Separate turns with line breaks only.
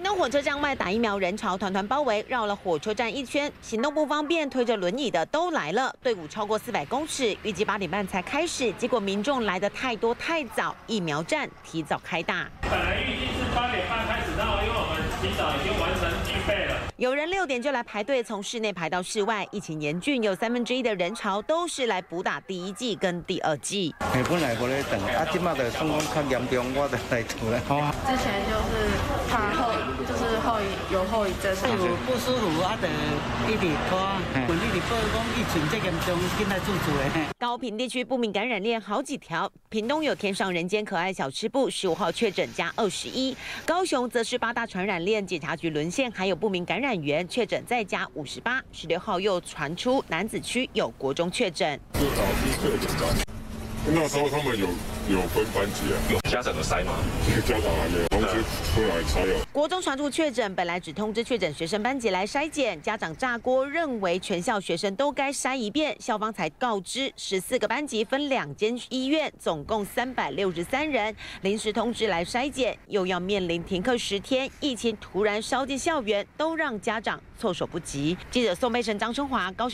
屏东火车站外打疫苗人潮团团包围，绕了火车站一圈，行动不方便、推着轮椅的都来了。队伍超过400公尺，预计8点半才开始，结果民众来得太多太早，疫苗站提早开打。
本来预计是8点半开始到，因为我们提早已经完成预备了。
有人6点就来排队，从室内排到室外。疫情严峻，有1/3的人潮都是来补打第1剂跟第2剂。
本来无咧等，即马就算讲较严重，我就来做啦。
之前就是怕后遗症，
有不舒服啊，就一直拖，本地报讲疫情最严重，现在住的。
高屏地区不明感染链好几条，屏东有天上人间可爱小吃部，15号确诊加21，高雄则是8大传染链，检察局沦陷，还有不明感染源确诊再加58，16号又传出楠梓区有国中确诊。
是导师确诊的，那时候他们有分班级啊，
家长有筛吗？
家长还没有，通知出来才有。
国中传出确诊，本来只通知确诊学生班级来筛检，家长炸锅，认为全校学生都该筛一遍，校方才告知14个班级分2间医院，总共363人，临时通知来筛检，又要面临停课10天，疫情突然烧进校园，都让家长措手不及。记者宋佩成、张春华高雄。